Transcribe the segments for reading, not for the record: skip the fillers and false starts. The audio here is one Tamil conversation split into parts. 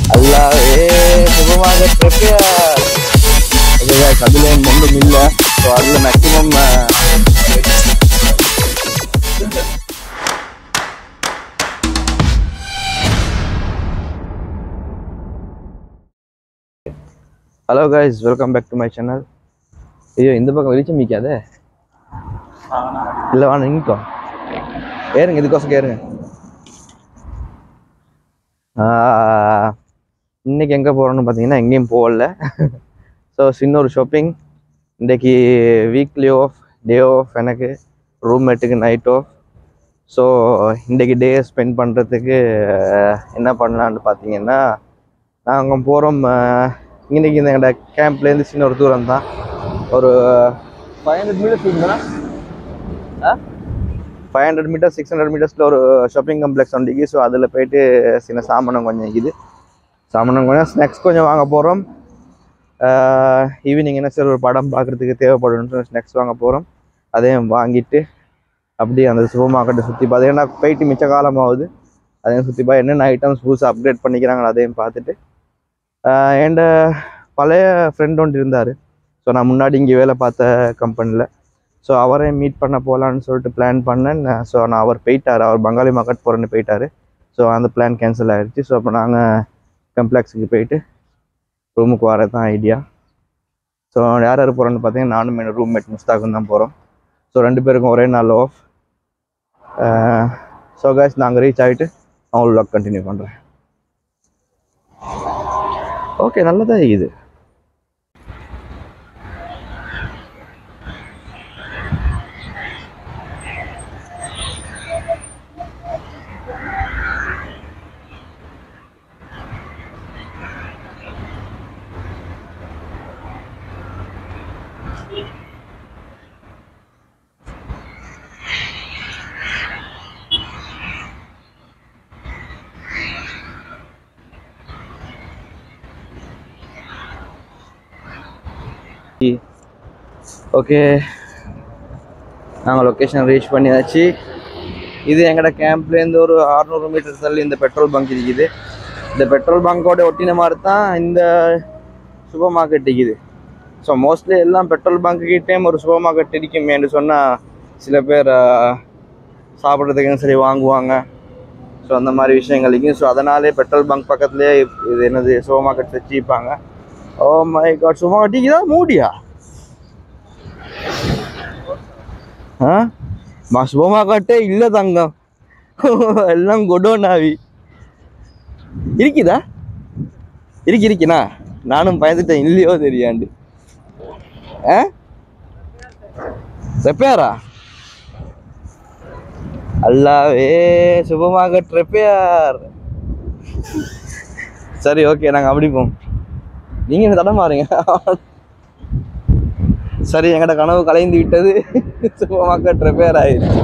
அல்லாவே சுபமாக ப்ரிப்பேர். ஓகே गाइस, அதுல ஒன்றும் இல்லை. ஸோ அதில் maximum hello guys, welcome back to my channel. ஐயோ, இந்த பக்கம் வெளிச்சம் மிக்காதே. இல்லை வாங்க நிற்கும், ஏறுங்க, இதுக்கோசம் ஏறுங்க. இன்றைக்கி எங்கே போகிறோன்னு பார்த்தீங்கன்னா எங்கேயும் போகல. ஸோ சின்ன ஒரு ஷாப்பிங். இன்றைக்கி வீக்லி ஆஃப், டே ஆஃப், எனக்கு ரூம்மேட்டுக்கு நைட் ஆஃப். ஸோ இன்றைக்கி டே ஸ்பெண்ட் பண்ணுறதுக்கு என்ன பண்ணலான்னு பார்த்தீங்கன்னா, நாங்கள் போகிறோம். இன்றைக்கி இந்த எங்களோட கேம்ப்லேருந்து சின்ன ஒரு தூரம் தான், ஒரு 500 மீட்டர்ஸ் இருந்தா 500 மீட்டர்ஸ் 600 மீட்டர்ஸில் ஒரு ஷாப்பிங் காம்ப்ளெக்ஸ் வந்துக்கு. ஸோ அதில் போயிட்டு சின்ன சாமானம் கொஞ்சம் இருக்குது, சாமானம் கொஞ்சம் ஸ்நாக்ஸ் கொஞ்சம் வாங்க போகிறோம். ஈவினிங் என்ன சார் ஒரு படம் பார்க்குறதுக்கு தேவைப்படும், ஸ்நாக்ஸ் வாங்க போகிறோம். அதையும் வாங்கிட்டு அப்படியே அந்த சூப்பர் மார்க்கெட்டை சுற்றி பார்த்து, ஏன்னா போயிட்டு மிச்ச காலமாகுது, அதையும் சுற்றி பார்த்து என்னென்ன ஐட்டம்ஸ் புதுசாக அப்கிரேட் பண்ணிக்கிறாங்களோ அதையும் பார்த்துட்டு. என் பழைய ஃப்ரெண்ட் ஒன்று இருந்தார். ஸோ நான் முன்னாடி இங்கே வேலை பார்த்த கம்பெனியில். ஸோ அவரையும் மீட் பண்ண போகலான்னு சொல்லிட்டு பிளான் பண்ணேன். ஸோ நான் அவர் போயிட்டார், அவர் பங்காளி மார்க்கெட் போகிறேன்னு போயிட்டார். ஸோ அந்த பிளான் கேன்சல் ஆகிடுச்சு. ஸோ அப்போ நாங்கள் காம்ப்ளெக்ஸுக்கு போயிட்டு ரூமுக்கு வரது தான் ஐடியா. ஸோ யார் யார் போகிறோன்னு பார்த்தீங்கன்னா, நானும் என் ரூம்மேட் முஸ்தாக்கும் தான் போகிறோம். ஸோ 2 பேருக்கும் ஒரே நாள் ஆஃப். ஸோ गाइस, நாங்கள் ரீச் ஆகிட்டு அவங்க vlog கண்டினியூ பண்ணுறேன். ஓகே, நல்லதாக இருக்குது. ஓகே, நாங்கள் லொக்கேஷன் ரீச் பண்ணியாச்சு. இது எங்களோட கேம்ப்லேருந்து ஒரு 600 மீட்டர் தள்ளி இந்த பெட்ரோல் பங்க் இருக்குது. இந்த பெட்ரோல் பங்கோட ஒட்டின மாதிரி தான் இந்த சூப்பர் மார்க்கெட் இருக்குது. ஸோ மோஸ்ட்லி எல்லாம் பெட்ரோல் பங்குக்கிட்டேயும் ஒரு சூப்பர் மார்க்கெட் இருக்குமே என்று சொன்னால் சில பேர் சாப்பிட்றதுக்கும் சரி வாங்குவாங்க. ஸோ அந்த மாதிரி விஷயங்கள் இருக்குது. ஸோ அதனாலே பெட்ரோல் பங்க் பக்கத்துலேயே இது என்னது சூப்பர் மார்க்கெட் வச்சுப்பாங்க. Oh my god, supermarket இருக்குதா? மூடியா? சூப்பர் மார்க்கெட்டே இல்லை தங்கம், எல்லாம் கொடோனாவி இருக்குதா? இருக்குண்ணா, நானும் பயந்துட்டேன் இல்லையோ தெரியாண்டு. ரெப்பேரா? அல்லாவே சூப்பர் மார்க்கெட் ரெப்பேர். சரி, ஓகே, நாங்கள் அப்படி போவோம். நீங்கள் என்ன தடம் மாறுங்க. சரி, எங்கள்ட கனவு கலைந்து விட்டது. சூப்பர் மார்க்கெட் ரிப்பேர் ஆயிடுச்சு.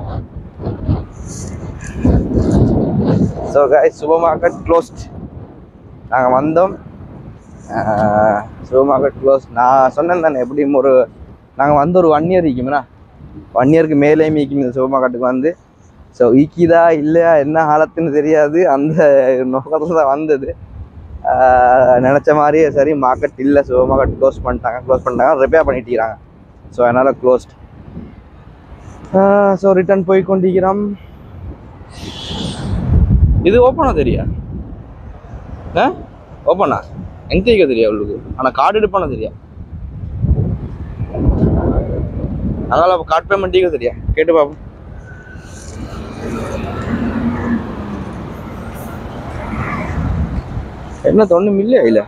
So guys, supermarket closed. நாங்கள் வந்தோம், சூப்பர் மார்க்கெட் க்ளோஸ். நான் சொன்னேன் தானே, எப்படியும் நாங்கள் வந்து ஒரு 1 இயர் இருக்குமேண்ணா, 1 இயருக்கு மேலேயும் ஈக்கும் இந்த சூப்பர் மார்க்கெட்டுக்கு வந்து. ஸோ ஈக்கிதா இல்லையா என்ன ஹாலத்துன்னு தெரியாது, அந்த நோக்கத்தில் தான் வந்தது. நினச்ச மாதிரியே சரி, மார்க்கெட் இல்லை, சூப்பர் மார்க்கெட் க்ளோஸ் பண்ணிட்டாங்க, ரிப்பேர் பண்ணிட்டுக்கிறாங்க. ஸோ அதனால் க்ளோஸ்ட். ஸோ ரிட்டர்ன் போய் கொண்டிருக்கிறோம். இது ஓப்பனா தெரியா? ஓப்பனா எங்கே தெரியா? தெரியா உங்களுக்கு? ஆனால் கார்டு எடுப்பானா தெரியா? அதனால் அப்போ கார்டு பேமெண்ட் தெரியா? கேட்டு பார்ப்போம். என்ன ஒன்றும் இல்லையா? இல்லை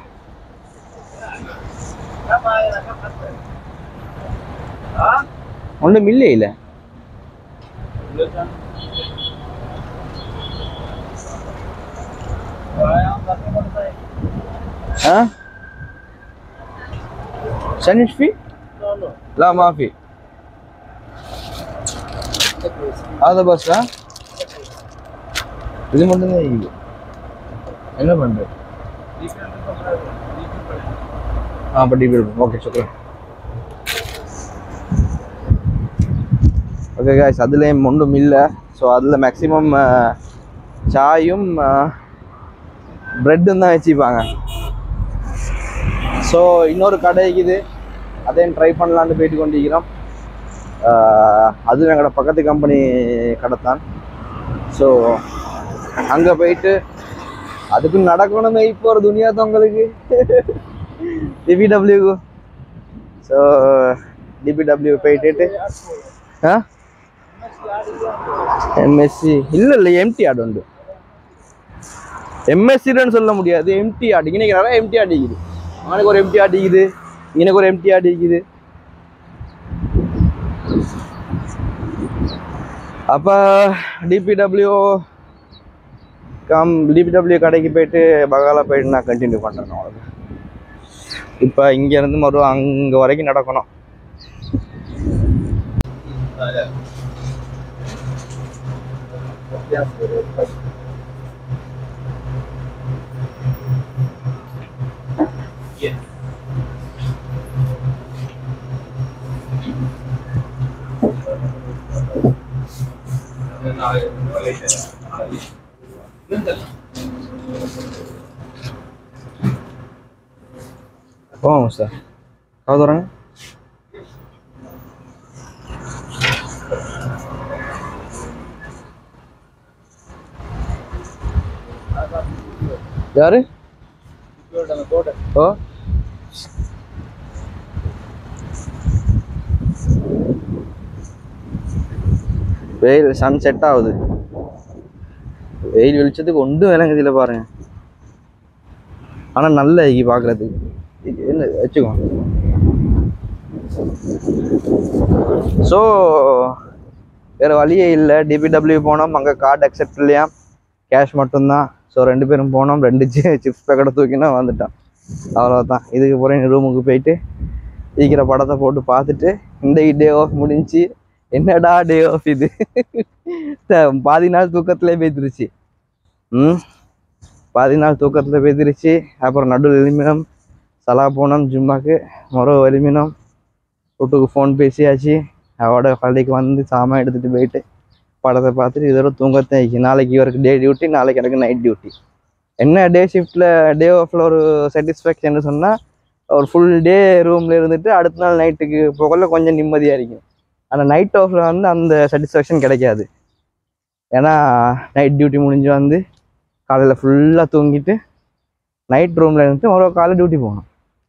ஒன்றும் இல்லையே. இல்லை ساندويتش فيه؟ لا ما في. هذا بس. இது மட்டும் தான் இருக்குது. என்ன பண்ணுறது? பட்டி பில். ஓகே, சுக்ரன். ஓகே गाइस, அதுலேயும் ஒன்றும் இல்லை. ஸோ அதில் மேக்ஸிமம் சாயும் பிரெட்டும் தான் வச்சுப்பாங்க. ஸோ இன்னொரு கடை இருக்குது, அதையும் ட்ரை பண்ணலான்னு போயிட்டு கொண்டிருக்கிறோம். அதுவும் எங்களோட பக்கத்து கம்பெனி கடை தான். ஸோ அங்கே போயிட்டு அதுக்கு நடக்கணுமே இப்போ ஒரு துணியா தான் உங்களுக்கு டிபிடபிள்யூ. ஸோ டிபிடபிள்யூ போயிட்டு எம்எஸ்சி இல்லை எம்டி ஆட் உண்டு. எம்எஸ்சின்னு சொல்ல முடியாது, எம்டி ஆட். இன்னைக்கு நிறைய எம்டி ஆட் இருக்குது. அவனுக்கு ஒரு எம்டி ஆட் இருக்குது, எனக்கு ஒரு எம்டி ஆட் இருக்குது. அப்போ டிபிடபிள்யூ கடைக்கு போயிட்டு பகாலா போயிட்டு நான் கண்டினியூ பண்ணுறேன். அவ்வளோதான். இப்போ இங்கேருந்து மறுபடியும் அங்கே வரைக்கும் நடக்கணும். போவோம் சார். காது வரங்க. யாரு? ஓ வெயில் சன் செட் ஆகுது. வெயில் வெளிச்சத்துக்கு ஒன்றும் விளங்குதில்லை பாருங்க. ஆனால் நல்ல பார்க்குறதுக்கு என்ன வச்சுக்கோ. ஸோ வேறு வழியே இல்லை. டிபிடபிள்யூ போனோம், அங்கே கார்டு அக்செப்ட் இல்லையா, கேஷ் மட்டும்தான். ஸோ 2 பேரும் போனோம், 2 சிப்ஸ் பேக்கெட்டை தூக்கினா வந்துட்டான். அவ்வளோதான். இதுக்கு போகிறேன் ரூமுக்கு போயிட்டு இருக்கிற படத்தை போட்டு பார்த்துட்டு இந்த டே ஆஃப் முடிஞ்சு. என்னடா டே ஆஃப் இது, பாதி நாள் தூக்கத்திலே போய்த்துருச்சு. பாதி நாள் தூக்கத்தில் போய்த்துருச்சு. அப்புறம் நடுவில் எலிமினம் சலா போனோம் ஜிம்மாக்கு, எலிமினம் வீட்டுக்கு ஃபோன் பேசியாச்சு. அவட பள்ளிக்கு வந்து சாமான் எடுத்துகிட்டு போயிட்டு படத்தை பார்த்துட்டு இதோட தூங்கத்தான் ஆயிடுச்சு. நாளைக்கு இவருக்கு டே டியூட்டி, நாளைக்கு எனக்கு நைட் டியூட்டி. என்ன டே ஷிஃப்ட்டில் டே ஆஃபில் ஒரு சாட்டிஸ்ஃபேக்ஷன் சொன்னால், ஒரு ஃபுல் டே ரூமில் இருந்துட்டு அடுத்த நாள் நைட்டுக்கு போகல கொஞ்சம் நிம்மதியாக இருக்கும். ஆனால் நைட் ஆஃபில் வந்து அந்த சாட்டிஸ்ஃபேக்ஷன் கிடைக்காது. ஏன்னா நைட் டியூட்டி முடிஞ்சு வந்து காலையில் ஃபுல்லாக தூங்கிட்டு நைட் ரூமில் இருந்துட்டு ஒரு காலை டியூட்டி போகணும்.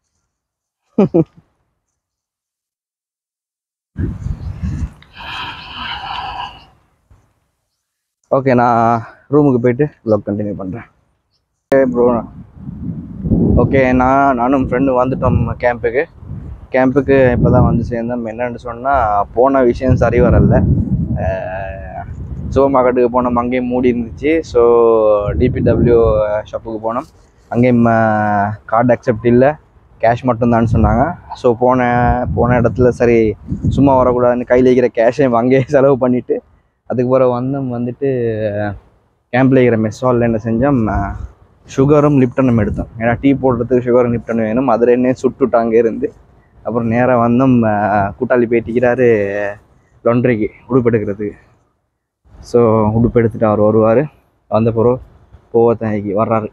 ஓகே, நான் ரூமுக்கு போயிட்டு வ்ளாக் கண்டினியூ பண்ணுறேன். ப்ரோ ஓகே, நானும் ஃப்ரெண்டு வந்துட்டோம் கேம்புக்கு இப்போ தான் வந்து சேர்ந்தோம். என்னென்னு சொன்னால், போன விஷயம் சரி வரல. சூப்பர் மார்க்கெட்டுக்கு போனோம், அங்கேயும் மூடி இருந்துச்சு. ஸோ டிபிடபிள்யூ ஷாப்புக்கு போனோம், அங்கேயும் கார்டு அக்செப்ட் இல்லை, கேஷ் மட்டும்தான்னு சொன்னாங்க. ஸோ போன இடத்துல சரி சும்மா வரக்கூடாதுன்னு கையில் இருக்கிற கேஷையும் அங்கேயே செலவு பண்ணிவிட்டு அதுக்கு பிறகு வந்துட்டு கேம்பில் இருக்கிற மெஸ்ஸாலில் என்ன செஞ்சோம், சுகரும் லிப்டனும் எடுத்தோம். ஏன்னா டீ போடுறதுக்கு சுகரும் லிப்டனும் வேணும். அதில் என்ன சுட்டுட்டு அங்கே இருந்து அப்புறம் நேராக வந்தோம். கூட்டாளி போயிட்டிக்கிறாரு லாண்ட்ரிக்கு உடுப்பு எடுக்கிறதுக்கு. ஸோ உடுப்பு எடுத்துகிட்டு அவர் வருவார். வந்த பிறகு போவத்தாய்க்கு வர்றாரு.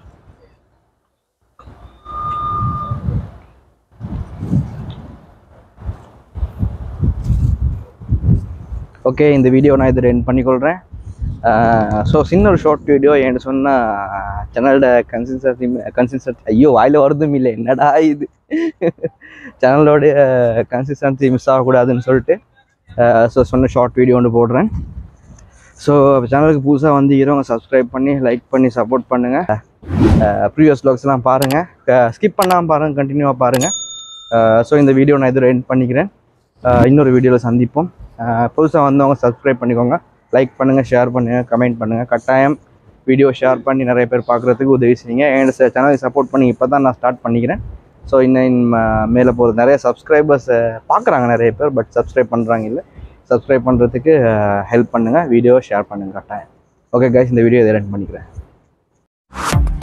ஓகே, இந்த வீடியோ நான் இதில் எண்ட் பண்ணிக்கொள்கிறேன். ஸோ சின்ன ஒரு ஷார்ட் வீடியோ. ஏன்னு சொன்னால் சேனலோட கன்சிஸ்டன்சி ஐயோ வாயில் வருதும் இல்லை, என்னடா இது சேனலோடைய கன்சிஸ்டன்சி மிஸ் ஆகக்கூடாதுன்னு சொல்லிட்டு சொன்ன ஷார்ட் வீடியோ ஒன்று போடுறேன். ஸோ சேனலுக்கு புதுசாக வந்து இருவங்க சப்ஸ்கிரைப் பண்ணி லைக் பண்ணி சப்போர்ட் பண்ணுங்கள். ப்ரீவியஸ் வ்ளாக்ஸ்லாம் பாருங்கள், ஸ்கிப் பண்ணாமல் பாருங்கள், கண்டினியூவாக பாருங்கள். ஸோ இந்த வீடியோ நான் இதில் எண்ட் பண்ணிக்கிறேன். இன்னொரு வீடியோவில் சந்திப்போம். புதுசாக வந்தவங்க சப்ஸ்கிரைப் பண்ணிக்கோங்க, லைக் பண்ணுங்கள், ஷேர் பண்ணுங்கள், கமெண்ட் பண்ணுங்கள். கட்டாயம் வீடியோ ஷேர் பண்ணி நிறைய பேர் பார்க்குறதுக்கு உதவி செய்யுங்க. என் சேனலை சப்போர்ட் பண்ணி இப்போ தான் நான் ஸ்டார்ட் பண்ணிக்கிறேன். ஸோ இன்னும் மேலே போகிறது நிறைய சப்ஸ்கிரைபர்ஸ் பார்க்குறாங்க நிறைய பேர், பட் சப்ஸ்கிரைப் பண்ணுறாங்க இல்லை. சப்ஸ்கிரைப் பண்ணுறதுக்கு ஹெல்ப் பண்ணுங்கள், வீடியோ ஷேர் பண்ணுங்கள் கட்டாயம். ஓகே கைஸ், இந்த வீடியோ இதை எண்ட் பண்ணிக்கிறேன்.